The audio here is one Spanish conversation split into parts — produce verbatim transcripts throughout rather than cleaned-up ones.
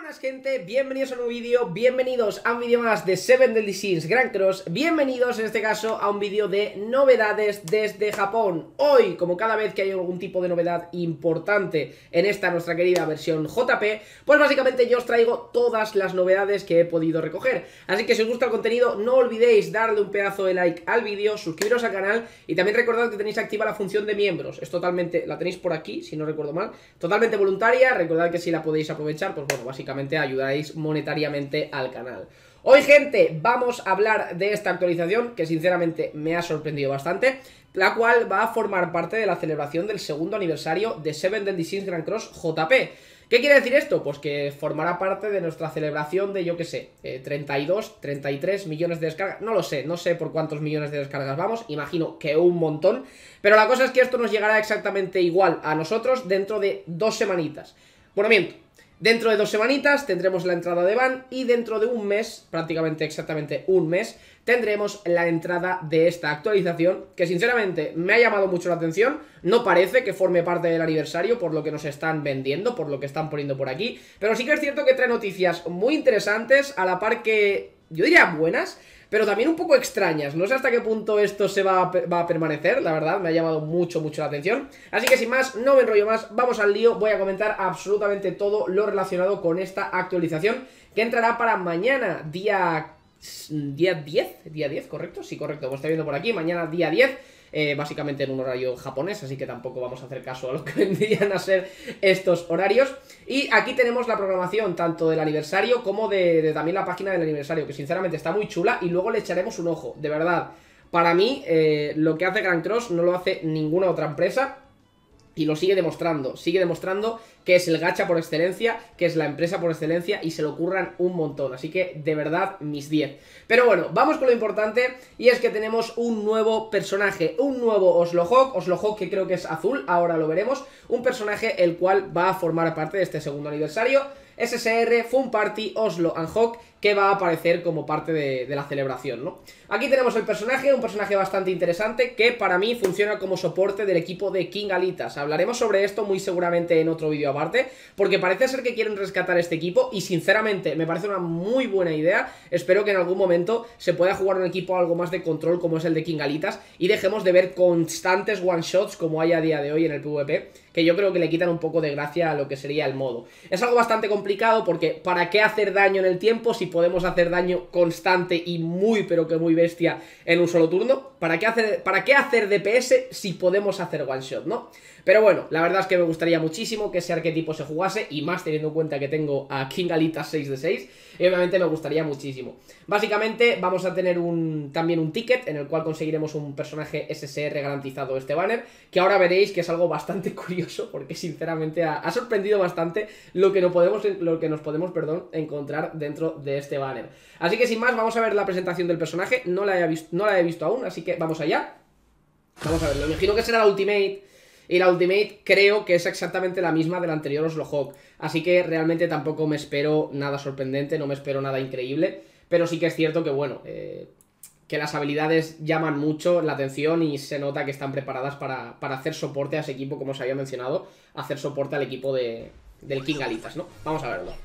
Buenas gente, bienvenidos a un nuevo vídeo, bienvenidos a un vídeo más de Seven Deadly Sins Grand Cross, bienvenidos en este caso a un vídeo de novedades desde Japón. Hoy, como cada vez que hay algún tipo de novedad importante en esta nuestra querida versión J P, pues básicamente yo os traigo todas las novedades que he podido recoger. Así que si os gusta el contenido, no olvidéis darle un pedazo de like al vídeo, suscribiros al canal y también recordad que tenéis activa la función de miembros. Es totalmente, la tenéis por aquí, si no recuerdo mal, totalmente voluntaria, recordad que si la podéis aprovechar, pues bueno, básicamente ayudaréis monetariamente al canal. Hoy, gente, vamos a hablar de esta actualización que sinceramente me ha sorprendido bastante, la cual va a formar parte de la celebración del segundo aniversario de Seven Deadly Sins Grand Cross J P. ¿Qué quiere decir esto? Pues que formará parte de nuestra celebración de, yo que sé, eh, treinta y dos, treinta y tres millones de descargas. No lo sé, no sé por cuántos millones de descargas vamos, imagino que un montón. Pero la cosa es que esto nos llegará exactamente igual a nosotros dentro de dos semanitas. Bueno, miento. Dentro de dos semanitas tendremos la entrada de ban y dentro de un mes, prácticamente exactamente un mes, tendremos la entrada de esta actualización que sinceramente me ha llamado mucho la atención. No parece que forme parte del aniversario por lo que nos están vendiendo, por lo que están poniendo por aquí, pero sí que es cierto que trae noticias muy interesantes, a la par que yo diría buenas, pero también un poco extrañas. No sé hasta qué punto esto se va a, va a permanecer, la verdad, me ha llamado mucho, mucho la atención. Así que sin más, no me enrollo más, vamos al lío. Voy a comentar absolutamente todo lo relacionado con esta actualización que entrará para mañana, día... día diez, día diez, ¿correcto? Sí, correcto, como está viendo por aquí, mañana día diez. Eh, básicamente en un horario japonés, así que tampoco vamos a hacer caso a lo que vendrían a ser estos horarios. Y aquí tenemos la programación tanto del aniversario como de, de también la página del aniversario, que sinceramente está muy chula y luego le echaremos un ojo, de verdad. Para mí, eh, lo que hace Grand Cross no lo hace ninguna otra empresa. Y lo sigue demostrando, sigue demostrando que es el gacha por excelencia, que es la empresa por excelencia y se lo curran un montón. Así que, de verdad, mis diez. Pero bueno, vamos con lo importante y es que tenemos un nuevo personaje, un nuevo Oslohawk, Oslohawk que creo que es azul, ahora lo veremos. Un personaje el cual va a formar parte de este segundo aniversario, S S R Fun Party Oslo and Hawk, que va a aparecer como parte de, de la celebración, ¿no? Aquí tenemos el personaje, un personaje bastante interesante que para mí funciona como soporte del equipo de King Alitas. Hablaremos sobre esto muy seguramente en otro vídeo aparte, porque parece ser que quieren rescatar este equipo y sinceramente me parece una muy buena idea. Espero que en algún momento se pueda jugar un equipo algo más de control como es el de King Alitas y dejemos de ver constantes one shots como hay a día de hoy en el PvP, que yo creo que le quitan un poco de gracia a lo que sería el modo. Es algo bastante complicado porque ¿para qué hacer daño en el tiempo si podemos hacer daño constante y muy pero que muy bestia en un solo turno? ¿Para qué hacer, para qué hacer D P S si podemos hacer one shot, no? Pero bueno, la verdad es que me gustaría muchísimo que ese arquetipo se jugase, y más teniendo en cuenta que tengo a King Alitas seis de seis, y obviamente me gustaría muchísimo. Básicamente vamos a tener un también un ticket en el cual conseguiremos un personaje S S R garantizado, este banner, que ahora veréis que es algo bastante curioso, porque sinceramente ha, ha sorprendido bastante lo que, no podemos, lo que nos podemos perdón, encontrar dentro de este banner. Así que sin más, vamos a ver la presentación del personaje, no la he visto, no la he visto aún, así que vamos allá. Vamos a ver, lo imagino que será la Ultimate. Y la Ultimate creo que es exactamente la misma del anterior Oslohawk. Así que realmente tampoco me espero nada sorprendente, no me espero nada increíble. Pero sí que es cierto que, bueno, eh, que las habilidades llaman mucho la atención y se nota que están preparadas para, para hacer soporte a ese equipo, como os había mencionado, hacer soporte al equipo de, del King Alitas, ¿no? Vamos a verlo.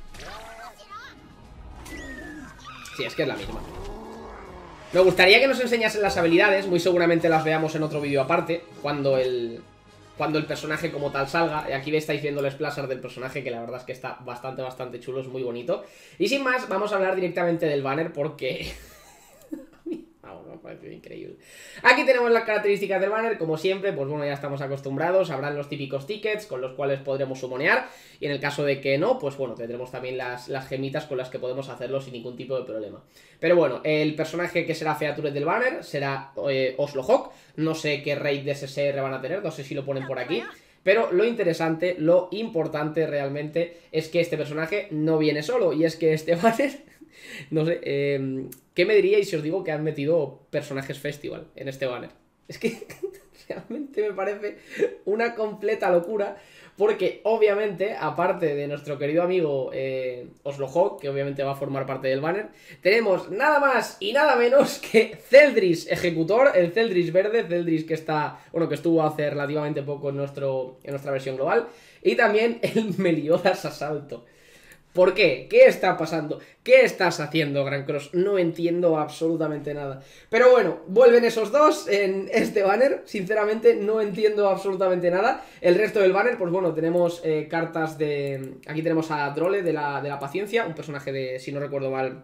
Sí, es que es la misma. Me gustaría que nos enseñasen las habilidades, muy seguramente las veamos en otro vídeo aparte, cuando el... cuando el personaje como tal salga. Y aquí estáis viendo el splasher del personaje, que la verdad es que está bastante, bastante chulo, es muy bonito. Y sin más, vamos a hablar directamente del banner porque... Vamos, me parece increíble. Aquí tenemos las características del banner, como siempre, pues bueno, ya estamos acostumbrados. Habrán los típicos tickets con los cuales podremos sumonear, y en el caso de que no, pues bueno, tendremos también las, las gemitas con las que podemos hacerlo sin ningún tipo de problema. Pero bueno, el personaje que será feature del banner será eh, Oslohawk. No sé qué rate de S S R van a tener, no sé si lo ponen por aquí. Pero lo interesante, lo importante realmente es que este personaje no viene solo, y es que este banner, no sé, eh, ¿qué me diríais si os digo que han metido personajes festival en este banner? Es que realmente me parece una completa locura, porque obviamente, aparte de nuestro querido amigo eh, Oslohawk, que obviamente va a formar parte del banner, tenemos nada más y nada menos que Celdris Ejecutor, el Celdris verde, Celdris que está, bueno, que estuvo hace relativamente poco en, nuestro, en nuestra versión global, y también el Meliodas Asalto. ¿Por qué? ¿Qué está pasando? ¿Qué estás haciendo, Gran Cross? No entiendo absolutamente nada. Pero bueno, vuelven esos dos en este banner. Sinceramente, no entiendo absolutamente nada. El resto del banner, pues bueno, tenemos eh, cartas de... Aquí tenemos a Drole de la, de la paciencia, un personaje de, si no recuerdo mal,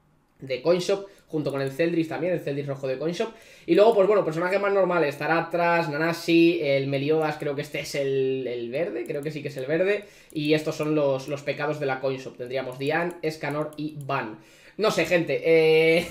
de Coinshop, junto con el Zeldris también, el Zeldris rojo de Coinshop. Y luego, pues bueno, personajes más normales, Taratras, Nanashi, el Meliodas, creo que este es el, el verde, creo que sí que es el verde. Y estos son los, los pecados de la Coinshop. Tendríamos Dian, Escanor y Van. No sé, gente, eh...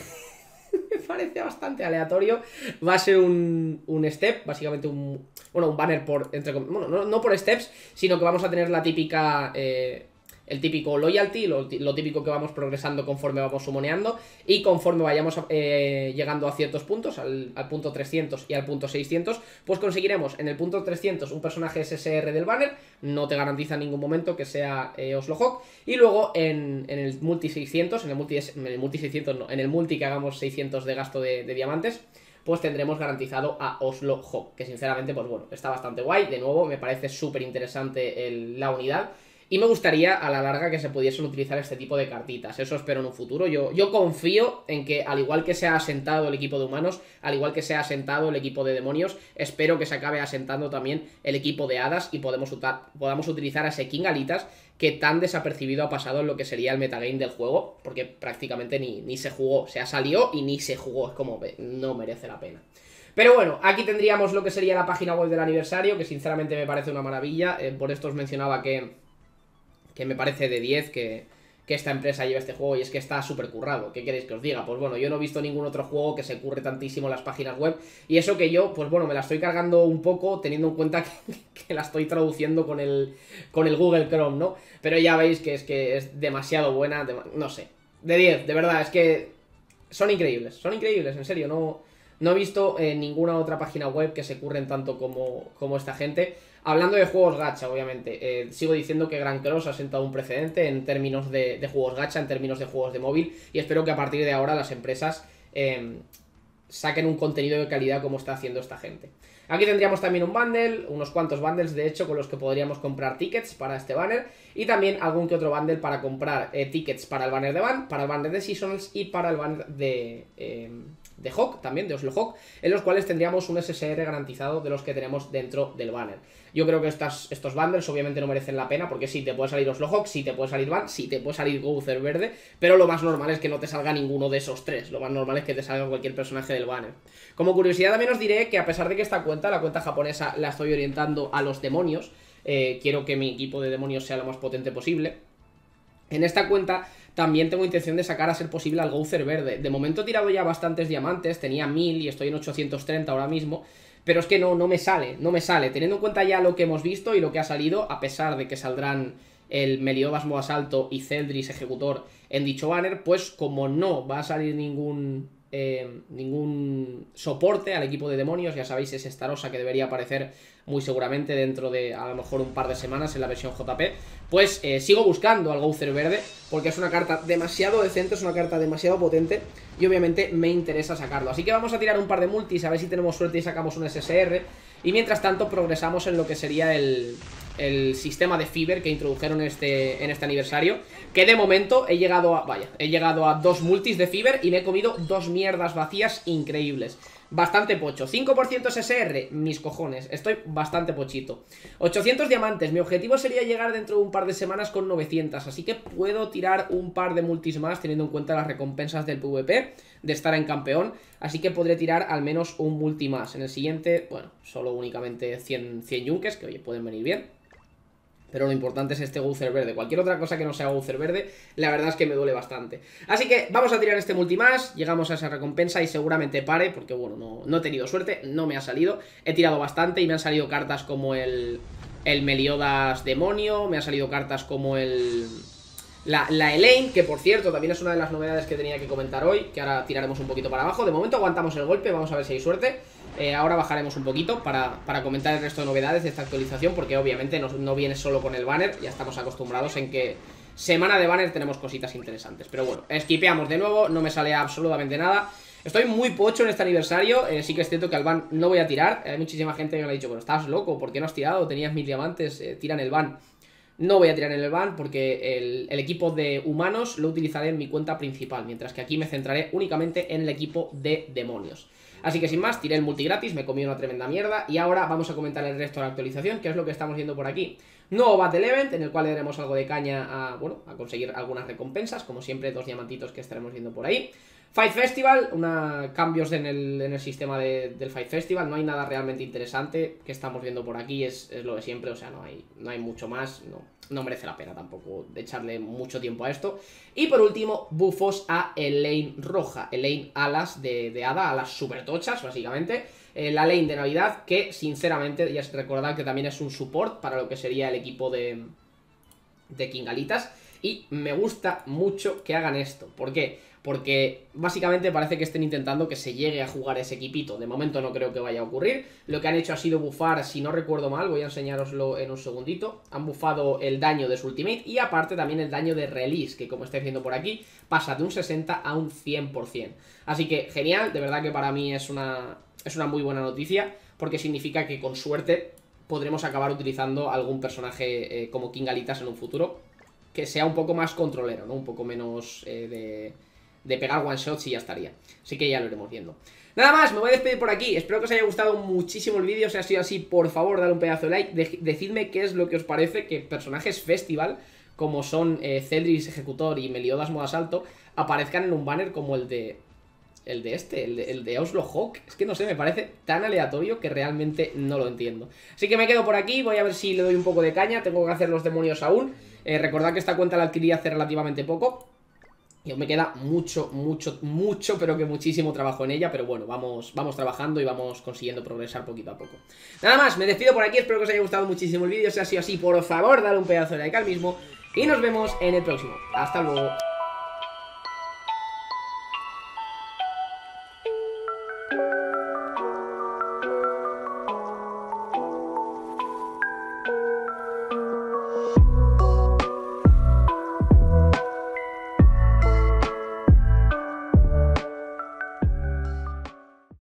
me parece bastante aleatorio. Va a ser un, un step, básicamente un... Bueno, un banner por... Entre, bueno, no, no por steps, sino que vamos a tener la típica... Eh, el típico loyalty, lo, lo típico que vamos progresando conforme vamos sumoneando. Y conforme vayamos eh, llegando a ciertos puntos, al, al punto trescientos y al punto seiscientos, pues conseguiremos en el punto trescientos un personaje S S R del banner. No te garantiza en ningún momento que sea eh, Oslo Hawk. Y luego en, en el multi seiscientos, en el multi, en el multi seiscientos no, en el multi que hagamos seiscientos de gasto de, de diamantes, pues tendremos garantizado a Oslo Hawk, que sinceramente, pues bueno, está bastante guay. De nuevo, me parece súper interesante el, la unidad. Y me gustaría a la larga que se pudiesen utilizar este tipo de cartitas. Eso espero en un futuro. Yo, yo confío en que, al igual que se ha asentado el equipo de humanos, al igual que se ha asentado el equipo de demonios, espero que se acabe asentando también el equipo de hadas y podemos utar, podamos utilizar a ese King Alitas que tan desapercibido ha pasado en lo que sería el metagame del juego, porque prácticamente ni, ni se jugó. Se ha salido y ni se jugó. Es como, no merece la pena. Pero bueno, aquí tendríamos lo que sería la página web del aniversario, que sinceramente me parece una maravilla. Eh, por esto os mencionaba que... que me parece de diez que, que esta empresa lleve este juego, y es que está súper currado. ¿Qué queréis que os diga? Pues bueno, yo no he visto ningún otro juego que se curre tantísimo las páginas web, y eso que yo, pues bueno, me la estoy cargando un poco teniendo en cuenta que, que la estoy traduciendo con el, con el Google Chrome, ¿no? Pero ya veis que es que es demasiado buena, de, no sé, de diez, de verdad, es que son increíbles, son increíbles, en serio, no... No he visto eh, ninguna otra página web que se curren tanto como, como esta gente. Hablando de juegos gacha, obviamente, eh, sigo diciendo que Gran Cross ha sentado un precedente en términos de, de juegos gacha, en términos de juegos de móvil, y espero que a partir de ahora las empresas eh, saquen un contenido de calidad como está haciendo esta gente. Aquí tendríamos también un bundle, unos cuantos bundles de hecho con los que podríamos comprar tickets para este banner, y también algún que otro bundle para comprar eh, tickets para el banner de Van, para el banner de Seasons y para el banner de... Eh, de Hawk, también, de Oslo Hawk, en los cuales tendríamos un S S R garantizado de los que tenemos dentro del banner. Yo creo que estas, estos bundles obviamente no merecen la pena, porque sí, te puede salir Oslo Hawk, sí te puede salir Van, sí te puede salir Gowther verde, pero lo más normal es que no te salga ninguno de esos tres, lo más normal es que te salga cualquier personaje del banner. Como curiosidad también os diré que a pesar de que esta cuenta, la cuenta japonesa, la estoy orientando a los demonios, eh, quiero que mi equipo de demonios sea lo más potente posible, en esta cuenta también tengo intención de sacar a ser posible al Gowther verde. De momento he tirado ya bastantes diamantes, tenía mil y estoy en ochocientos treinta ahora mismo, pero es que no, no me sale, no me sale. Teniendo en cuenta ya lo que hemos visto y lo que ha salido, a pesar de que saldrán el Meliodas Moasalto y Zeldris Ejecutor en dicho banner, pues como no va a salir ningún... Eh, ningún soporte al equipo de demonios, ya sabéis, es Starossa que debería aparecer muy seguramente dentro de a lo mejor un par de semanas en la versión J P, pues eh, sigo buscando al Gowther verde porque es una carta demasiado decente, es una carta demasiado potente y obviamente me interesa sacarlo, así que vamos a tirar un par de multis a ver si tenemos suerte y sacamos un S S R, y mientras tanto progresamos en lo que sería el... el sistema de Fever que introdujeron en este, en este aniversario, que de momento he llegado a, vaya, he llegado a dos multis de Fever y me he comido dos mierdas vacías increíbles. Bastante pocho. cinco por ciento S S R, mis cojones, estoy bastante pochito. ochocientos diamantes, mi objetivo sería llegar dentro de un par de semanas con novecientos, así que puedo tirar un par de multis más teniendo en cuenta las recompensas del PvP, de estar en campeón, así que podré tirar al menos un multi más. En el siguiente, bueno, solo únicamente cien, cien yunkes, que oye, pueden venir bien. Pero lo importante es este Gowther verde. Cualquier otra cosa que no sea Gowther verde, la verdad es que me duele bastante. Así que vamos a tirar este multi más, llegamos a esa recompensa y seguramente pare, porque bueno, no, no he tenido suerte, no me ha salido. He tirado bastante y me han salido cartas como el, el Meliodas Demonio, me han salido cartas como el... La, la Elaine, que por cierto también es una de las novedades que tenía que comentar hoy, que ahora tiraremos un poquito para abajo. De momento aguantamos el golpe, vamos a ver si hay suerte. Eh, ahora bajaremos un poquito para, para comentar el resto de novedades de esta actualización, porque obviamente no, no viene solo con el banner, ya estamos acostumbrados en que semana de banner tenemos cositas interesantes. Pero bueno, esquipeamos de nuevo, no me sale absolutamente nada. Estoy muy pocho en este aniversario, eh, sí que es cierto que al ban no voy a tirar. Hay muchísima gente que me ha dicho, pero estás loco, ¿por qué no has tirado? Tenías mil diamantes, eh, tira en el ban. no voy a tirar en el ban porque el, el equipo de humanos lo utilizaré en mi cuenta principal, mientras que aquí me centraré únicamente en el equipo de demonios. Así que sin más, tiré el multi gratis, me comí una tremenda mierda y ahora vamos a comentar el resto de la actualización, que es lo que estamos viendo por aquí. Nuevo Battle Event, en el cual le daremos algo de caña a, bueno, a conseguir algunas recompensas, como siempre, dos diamantitos que estaremos viendo por ahí. Fight Festival, una, cambios en el, en el sistema de, del Fight Festival, no hay nada realmente interesante que estamos viendo por aquí, es, es lo de siempre, o sea, no hay, no hay mucho más, no, no merece la pena tampoco de echarle mucho tiempo a esto. Y por último, buffos a Elaine roja, Elaine alas de, de hada, alas super tochas, básicamente. Eh, la lane de Navidad, que sinceramente, ya es recordar que también es un support para lo que sería el equipo de, de Kingalitas. Y me gusta mucho que hagan esto. ¿Por qué? Porque básicamente parece que estén intentando que se llegue a jugar ese equipito. De momento no creo que vaya a ocurrir. Lo que han hecho ha sido bufar, si no recuerdo mal, voy a enseñaroslo en un segundito. Han bufado el daño de su ultimate y aparte también el daño de release, que como estáis viendo por aquí, pasa de un sesenta a un cien por cien. Así que genial, de verdad que para mí es una, es una muy buena noticia, porque significa que con suerte podremos acabar utilizando algún personaje eh, como Kingalitas en un futuro, que sea un poco más controlero, ¿no? Un poco menos eh, de, de pegar one shots y ya estaría. Así que ya lo iremos viendo. Nada más, me voy a despedir por aquí. Espero que os haya gustado muchísimo el vídeo. Si ha sido así, por favor, dale un pedazo de like. De decidme qué es lo que os parece que personajes festival, como son eh, Celdris Ejecutor y Meliodas Modo Asalto, aparezcan en un banner como el de... El de este, el de, el de Oslo Hawk. Es que no sé, me parece tan aleatorio que realmente no lo entiendo. Así que me quedo por aquí, voy a ver si le doy un poco de caña. Tengo que hacer los demonios aún. eh, Recordad que esta cuenta la adquirí hace relativamente poco y aún me queda mucho, mucho, mucho, pero que muchísimo trabajo en ella. Pero bueno, vamos, vamos trabajando y vamos consiguiendo progresar poquito a poco. Nada más, me despido por aquí, espero que os haya gustado muchísimo el vídeo. Si ha sido así, por favor, dale un pedazo de like al mismo y nos vemos en el próximo. Hasta luego.